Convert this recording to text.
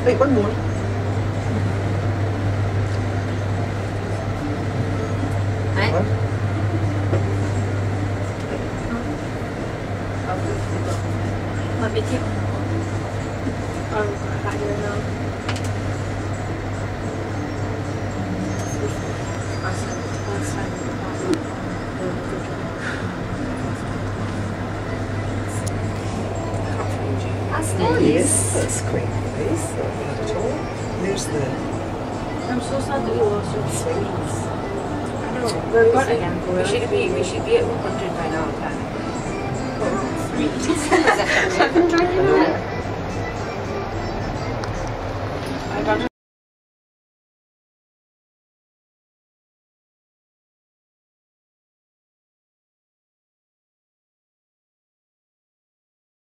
Wait, one more. Let me take higher now. That's nice. That's quite nice. Not bad at all. There's the I'm so sad that we lost your swings. I know. We're going again. We should be at 100 by now, okay? 3.